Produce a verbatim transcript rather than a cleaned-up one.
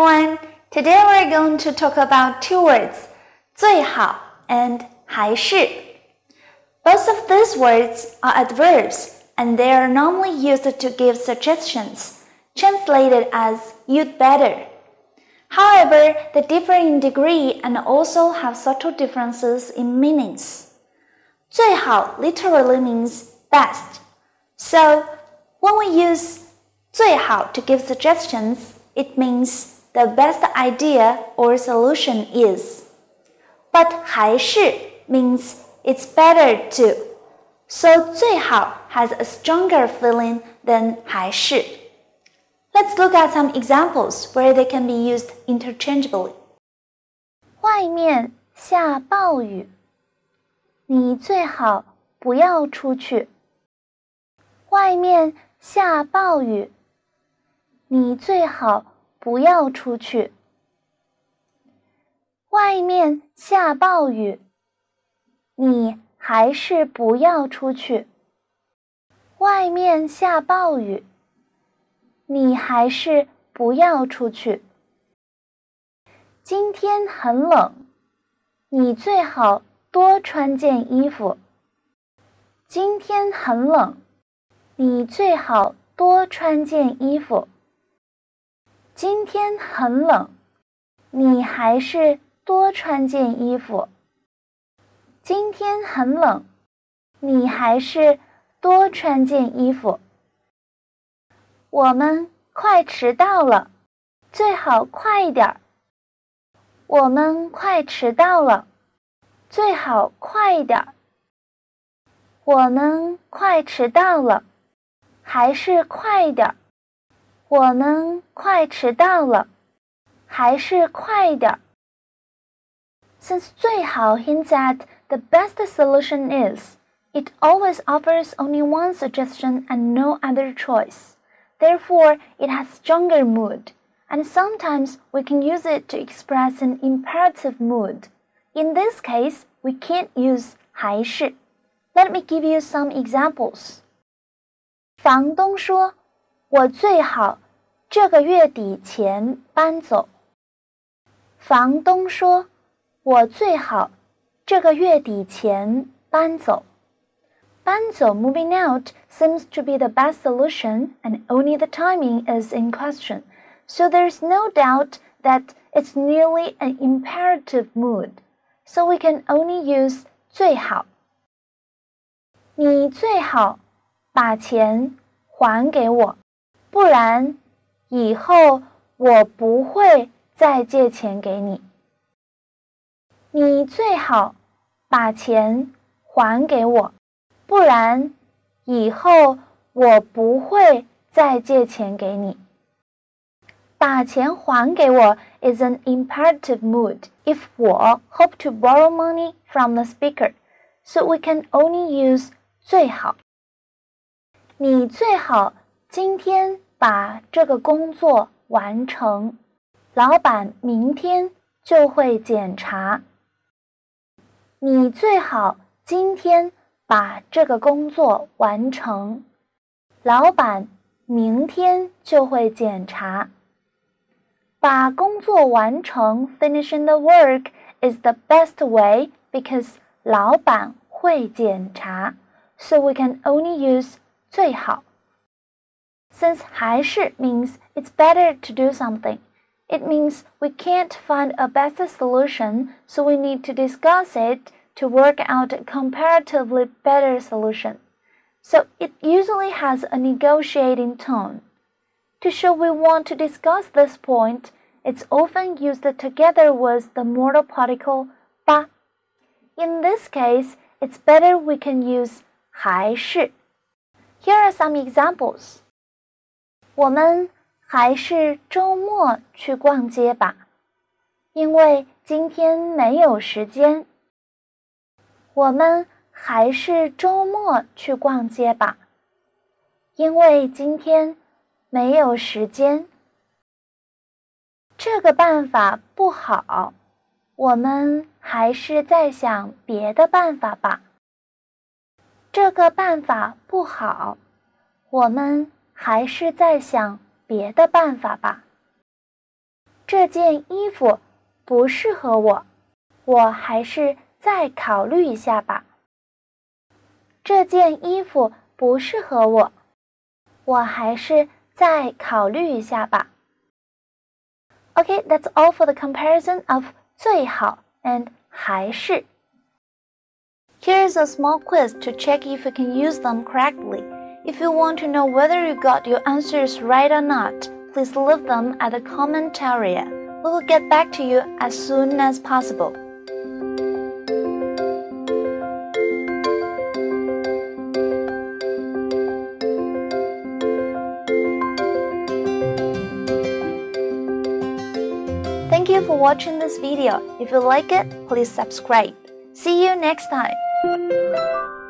everyone! Today we're going to talk about two words, 最好 and 还是. Both of these words are adverbs and they are normally used to give suggestions, translated as you'd better. However, they differ in degree and also have subtle differences in meanings. 最好 literally means best. So, when we use 最好 to give suggestions, it means the best idea or solution is. But 还是 means it's better too. So 最好 has a stronger feeling than 还是. Let's look at some examples where they can be used interchangeably. 外面下暴雨，你最好不要出去。外面下暴雨，你最好不要出去。外面下暴雨，你还是不要出去。外面下暴雨，你还是不要出去。今天很冷，你最好多穿件衣服。今天很冷，你最好多穿件衣服。今天很冷，你还是多穿件衣服。今天很冷，你还是多穿件衣服。我们快迟到了，最好快一点。我们快迟到了，最好快一点。我们快迟到了，还是快一点。我们快迟到了，还是快一点。Since 最好 hints at the best solution is, it always offers only one suggestion and no other choice. Therefore, it has stronger mood, and sometimes we can use it to express an imperative mood. In this case, we can't use 还是. Let me give you some examples. 房东说，我最好这个月底前搬走。房东说，我最好这个月底前搬走。搬走 moving out seems to be the best solution and only the timing is in question, so there's no doubt that it's nearly an imperative mood, so we can only use 最好。你最好把钱还给我，不然以后我不会再借钱给你。你最好把钱还给我，不然以后我不会再借钱给你。把钱还给我 is an imperative mood if 我 hope to borrow money from the speaker, so we can only use 最好。你最好今天把这个工作完成，老板明天就会检查。你最好今天把这个工作完成，老板明天就会检查。把工作完成 finishing the work is the best way because 老板会检查， so we can only use 最好。Since 还是 means it's better to do something, it means we can't find a better solution, so we need to discuss it to work out a comparatively better solution. So it usually has a negotiating tone. To show we want to discuss this point, it's often used together with the modal particle 把. In this case, it's better we can use 还是. Here are some examples. 我们还是周末去逛街吧，因为今天没有时间。我们还是周末去逛街吧，因为今天没有时间。这个办法不好，我们还是再想别的办法吧。这个办法不好，我们还是再想别的办法吧。 这件衣服不适合我，我还是再考虑一下吧。这件衣服不适合我，我还是再考虑一下吧。Okay, that's all for the comparison of 最好 and 还是。 Here's a small quiz to check if you can use them correctly. If you want to know whether you got your answers right or not, please leave them at the comment area. We will get back to you as soon as possible. Thank you for watching this video. If you like it, please subscribe. See you next time.